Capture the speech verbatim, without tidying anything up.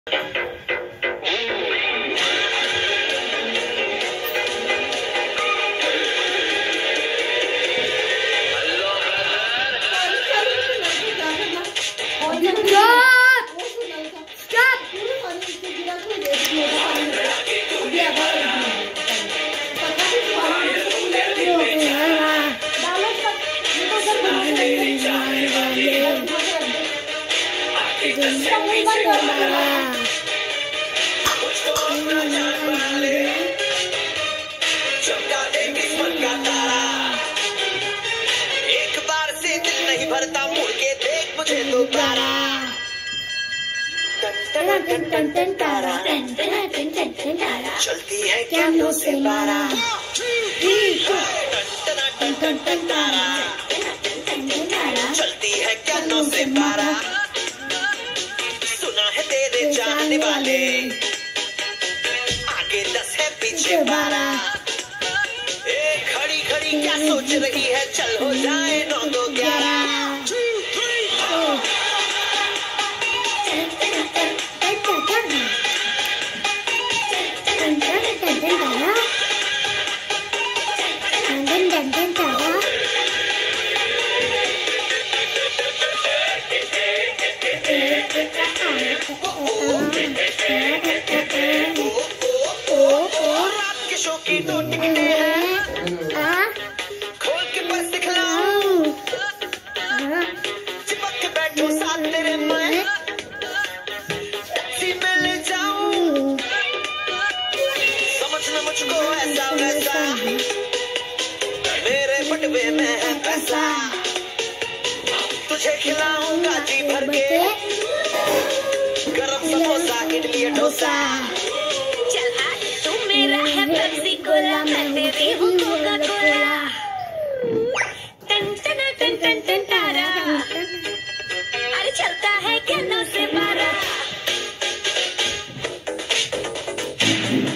एक बार से दिल नहीं भरता, मुड़ के देख मुझे दोबारा। चलती है क्या नौ से बारह, चलती है क्या नौ से बारह। सुना है तेरे जानने वाले, आगे दस है पीछे बारह। खड़ी खड़ी क्या सोच रही है, चल हो जाए नौ दो ग्यारह। रात के शो की दो टिकटें हैं, खोल के पर्स दिखलाऊं, चिपक के बैठो साथ तेरे मैं, टैक्सी में ले जाऊं, समझना मुझको ऐसा वैसा, मेरे बटुए में है पैसा, तुझे खिलाऊंगा जी भर के, गरम समोसा इडली डोसा। मेरा है पेप्सी कोला, मैं तेरी हूँ कोका कोला। टन टन टन टन टन तारा, अरे चलता है क्या नौ से बारह।